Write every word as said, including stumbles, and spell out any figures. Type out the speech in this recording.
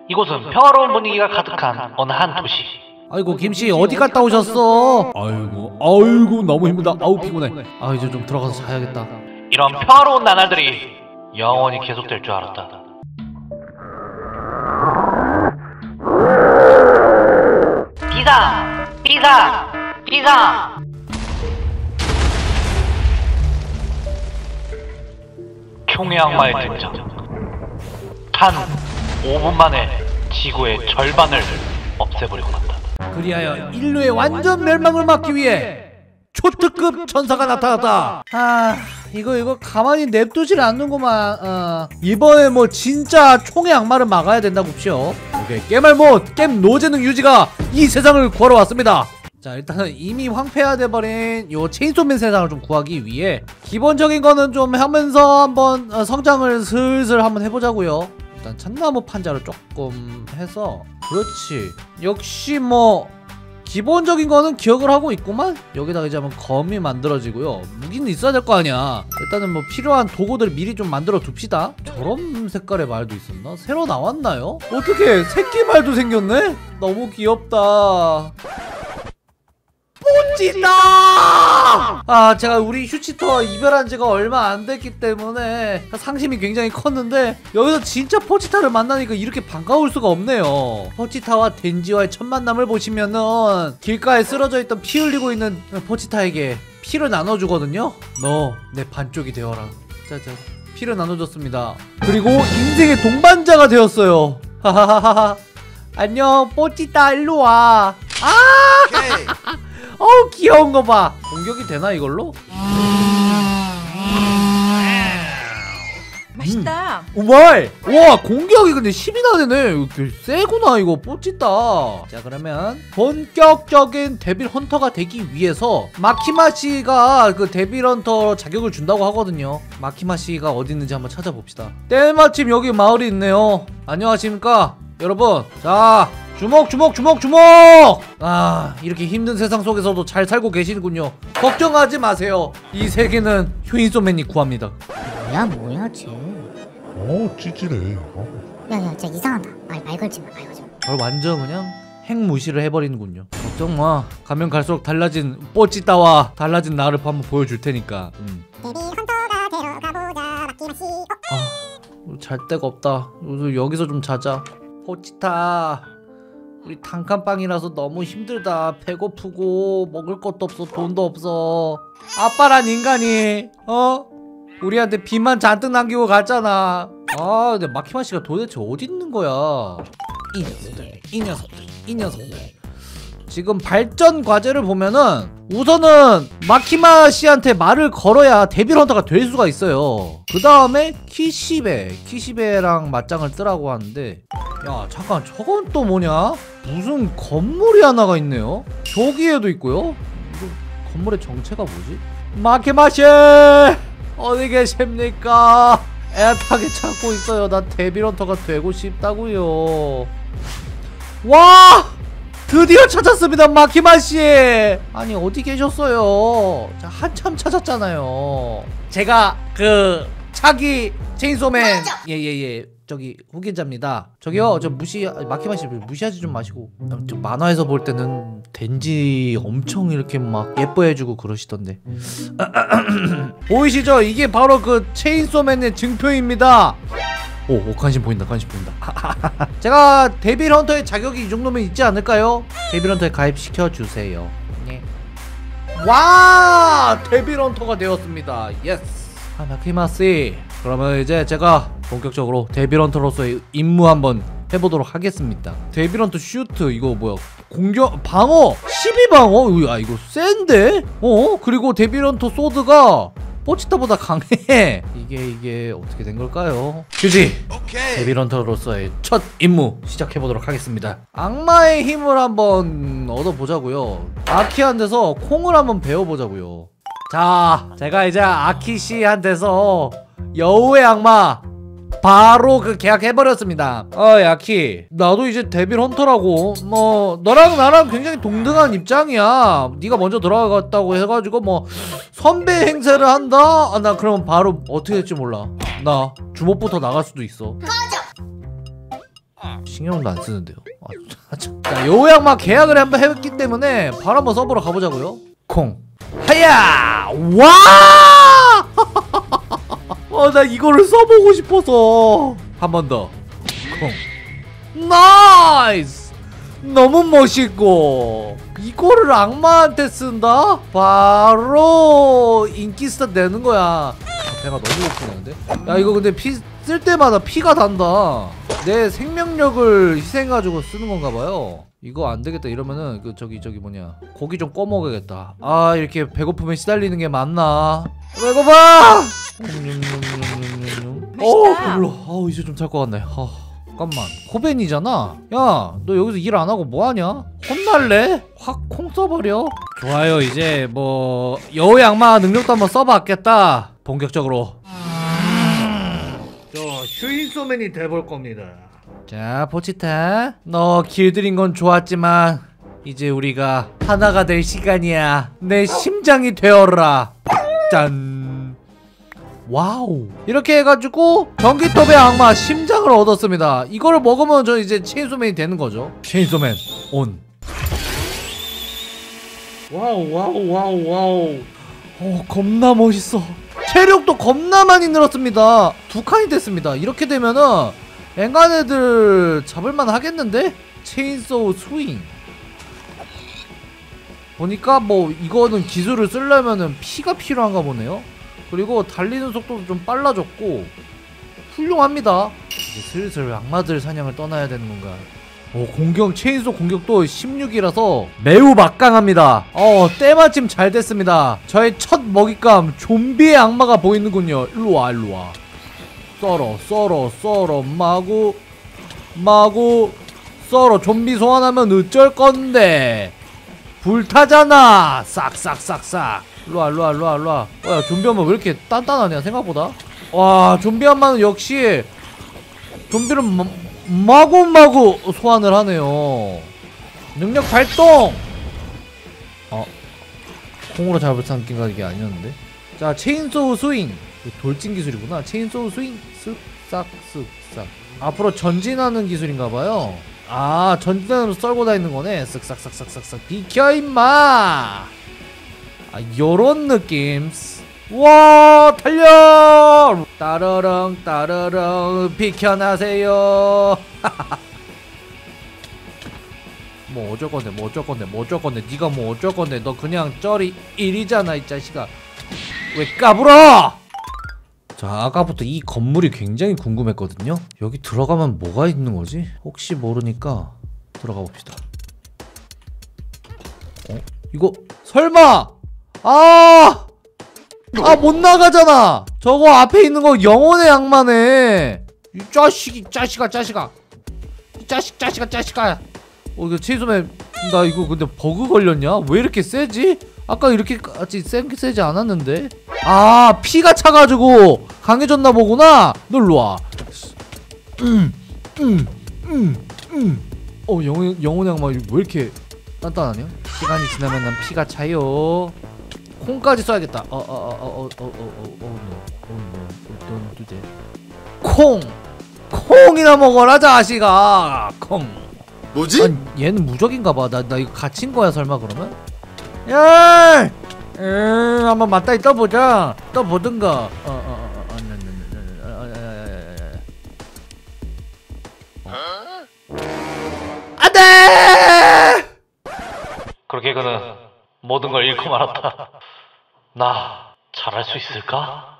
이곳은 평화로운 분위기가 가득한 어느 한 도시. 아이고 김씨 어디 갔다 오셨어? 아이고 아이고 너무 힘들다. 아우 피곤해. 아 이제 좀 들어가서 자야겠다. 이런 평화로운 나날들이 영원히 계속될 줄 알았다. 비상! 비상! 비상! 총의 악마의 등장. 단 오 분 만에 지구의 절반을 없애버리고 만다. 그리하여 인류의 완전 멸망을 막기 위해 초특급 천사가 나타났다. 아 이거 이거 가만히 냅두질 않는구만. 어. 이번에 뭐 진짜 총의 악마를 막아야 된다고 봅시오. 오케이 깨말못 겜 노재능 유지가 이 세상을 구하러왔습니다. 자 일단은 이미 황폐화돼버린 요 체인소맨 세상을 좀 구하기 위해 기본적인 거는 좀 하면서 한번 어, 성장을 슬슬 한번 해보자고요. 일단 참나무 판자를 조금 해서 그렇지. 역시 뭐 기본적인 거는 기억을 하고 있구만. 여기다가 이제 한번 검이 만들어지고요. 무기는 있어야 될 거 아니야. 일단은 뭐 필요한 도구들을 미리 좀 만들어 둡시다. 저런 색깔의 말도 있었나? 새로 나왔나요? 어떻게 새끼 말도 생겼네? 너무 귀엽다. 뽀찌다! 아 제가 우리 휴치터와 이별한 지가 얼마 안 됐기 때문에 상심이 굉장히 컸는데 여기서 진짜 포치타를 만나니까 이렇게 반가울 수가 없네요. 포치타와 덴지와의 첫 만남을 보시면은 길가에 쓰러져 있던 피 흘리고 있는 포치타에게 피를 나눠주거든요. 너 내 반쪽이 되어라. 짜잔 피를 나눠줬습니다. 그리고 인생의 동반자가 되었어요. 하하하하. 안녕 포치타 일로와. 아 어우 귀여운 거 봐. 공격이 되나 이걸로? 맛있다. 음. 오마이. 와 공격이 근데 십이나 되네. 세구나 이거 뽀찌다. 자 그러면 본격적인 데빌 헌터가 되기 위해서 마키마씨가 그 데빌 헌터 자격을 준다고 하거든요. 마키마씨가 어디 있는지 한번 찾아봅시다. 때마침 여기 마을이 있네요. 안녕하십니까 여러분. 자 주먹 주먹 주먹 주먹! 아 이렇게 힘든 세상 속에서도 잘 살고 계시는군요. 걱정하지 마세요. 이 세계는 휴인소맨이 구합니다. 뭐야 뭐야 쟤. 어 찌질해. 어. 야야 쟤 이상하다. 말, 말 걸지 마 말 걸지 마. 저를 완전 그냥 핵무시를 해버리는군요. 걱정 마. 가면 갈수록 달라진 뽀찌따와 달라진 나를 한번 보여줄 테니까. 음. 데뷔 헌터가 되러 가보자 마키마씨. 어? 아, 잘 데가 없다. 여기서 좀 자자. 뽀찌따 우리 단칸방이라서 너무 힘들다. 배고프고 먹을 것도 없어. 돈도 없어. 아빠란 인간이 어? 우리한테 빚만 잔뜩 남기고 갔잖아. 아 근데 마키마씨가 도대체 어디 있는 거야. 이 녀석들 이 녀석들 이 녀석들. 지금 발전 과제를 보면은 우선은 마키마씨한테 말을 걸어야 데빌 헌터가 될 수가 있어요. 그 다음에 키시베 키시베랑 맞짱을 뜨라고 하는데 야 잠깐 저건 또 뭐냐? 무슨 건물이 하나가 있네요. 저기에도 있고요. 이거 건물의 정체가 뭐지? 마키마씨 어디 계십니까? 애타게 찾고 있어요. 나 데빌 헌터가 되고 싶다고요. 와 드디어 찾았습니다 마키마씨. 아니 어디 계셨어요? 자 한참 찾았잖아요. 제가 그 차기 체인소맨 예예예 저기 후계자입니다. 저기요 저 무시 마키마씨 무시하지 좀 마시고. 저 만화에서 볼 때는 덴지 엄청 이렇게 막 예뻐해주고 그러시던데. 보이시죠? 이게 바로 그 체인소맨의 증표입니다. 오, 오 관심 보인다 관심 보인다. 제가 데빌 헌터의 자격이 이 정도면 있지 않을까요? 데빌 헌터에 가입시켜주세요. 네. 와 데빌 헌터가 되었습니다. 예스. 아 마키마씨 그러면 이제 제가 본격적으로 데빌 헌터로서의 임무 한번 해보도록 하겠습니다. 데빌 헌터 슈트 이거 뭐야? 공격 방어 십이 방어? 아 이거 센데? 어? 그리고 데빌 헌터 소드가 뽀치타보다 강해. 이게 이게 어떻게 된 걸까요? 휴지 데빌 헌터로서의 첫 임무 시작해보도록 하겠습니다. 악마의 힘을 한번 얻어보자고요. 아키한테서 콩을 한번 배워보자고요. 자 제가 이제 아키씨한테서 여우의 악마 바로 그 계약해버렸습니다. 어 야키 나도 이제 데빌 헌터라고. 뭐 너랑 나랑 굉장히 동등한 입장이야. 네가 먼저 들어갔다고 해가지고 뭐 선배 행세를 한다? 아, 나 그러면 바로 어떻게 될지 몰라. 나 주먹부터 나갈 수도 있어. 신경도 안 쓰는데요. 아, 참. 자, 요양마 계약을 한번 했기 때문에 바로 한번 서버로 가보자고요. 콩 하야 와! 어, 나 이거를 써보고 싶어서 한 번 더. 콩 나이스! 너무 멋있고 이거를 악마한테 쓴다? 바로 인기스타 되는 거야. 아, 배가 너무 고프는데? 야 이거 근데 피 쓸 때마다 피가 단다. 내 생명력을 희생해가지고 쓰는 건가 봐요. 이거 안 되겠다. 이러면은 그 저기 저기 뭐냐 고기 좀 꺼 먹어야겠다. 아 이렇게 배고프면 시달리는 게 맞나? 배고파! 어 별로. 아우 이제 좀 잘 것 같네. 아, 잠깐만 코벤이잖아. 야 너 여기서 일 안 하고 뭐 하냐? 혼날래? 확 콩 써버려. 좋아요. 이제 뭐 여우 양마 능력도 한번 써봤겠다. 본격적으로. 저 슈인소맨이 돼볼 겁니다. 자 포치타 너 길들인 건 좋았지만 이제 우리가 하나가 될 시간이야. 내 심장이 되어라. 짠. 와우. 이렇게 해가지고 전기톱의 악마 심장을 얻었습니다. 이거를 먹으면 저 이제 체인소맨이 되는 거죠. 체인소맨 온. 와우 와우 와우 와우. 어 겁나 멋있어. 체력도 겁나 많이 늘었습니다. 두 칸이 됐습니다. 이렇게 되면은 앵간 애들 잡을만 하겠는데? 체인소우 스윙 보니까 뭐 이거는 기술을 쓰려면은 피가 필요한가 보네요. 그리고 달리는 속도도 좀 빨라졌고 훌륭합니다. 이제 슬슬 악마들 사냥을 떠나야 되는 건가. 오, 공격 체인소 공격도 십육이라서 매우 막강합니다. 어 때마침 잘 됐습니다. 저의 첫 먹잇감 좀비의 악마가 보이는군요. 일로와 일로와. 썰어 썰어 썰어 마구 마구 썰어. 좀비 소환하면 어쩔 건데 불타잖아. 싹싹싹싹. 일로와 일로와 일로와 일로와. 야 좀비 엄마 왜 이렇게 단단하냐 생각보다. 와 좀비 엄마는 역시 좀비를 마, 마구마구 소환을 하네요. 능력 발동. 어 콩으로 잡을 생각이 아니었는데. 자 체인소우 스윙. 돌진 기술이구나. 체인소우 스윙 쓱싹 쓱싹. 앞으로 전진하는 기술인가봐요. 아 전진하면서 썰고 다니는 거네. 쓱싹싹싹싹싹. 비켜 임마. 아 요런 느낌. 와 달려. 따르릉 따르릉 비켜나세요. 뭐 어쩔건데 뭐 어쩔건데 뭐 어쩔건데 니가 뭐 어쩔건데. 너 그냥 쩌리 일이잖아 이 자식아. 왜 까불어. 자 아까부터 이 건물이 굉장히 궁금했거든요. 여기 들어가면 뭐가 있는 거지? 혹시 모르니까 들어가 봅시다. 어? 이거 설마 아! 아 못 나가잖아. 저거 앞에 있는 거 영혼의 악마네. 이 자식이 자식아 자식아 이 자식 자식아 자식아. 어 이거 체인소맨 나 이거 근데 버그 걸렸냐? 왜 이렇게 세지? 아까 이렇게 같이 세, 세지 않았는데? 아 피가 차가지고 강해졌나 보구나. 너 일로와. 음, 음, 음, 음. 어 영혼, 영혼의 악마 왜 이렇게 단단하냐? 시간이 지나면 난 피가 차요. 콩까지 써야겠다. 어 어 어 어 어 어 어 어 콩! 콩이나 먹어라 자식아. 콩. 뭐지? 아니, 얘는 무적인가봐. 나, 나 이거 갇힌 거야 설마 그러면? 야! 음, 한번 맞다이 떠보자. 떠보든가. 어어어어 안돼! 그렇게 그는 모든 걸 잃고 말았다. 나 잘할 수 있을까?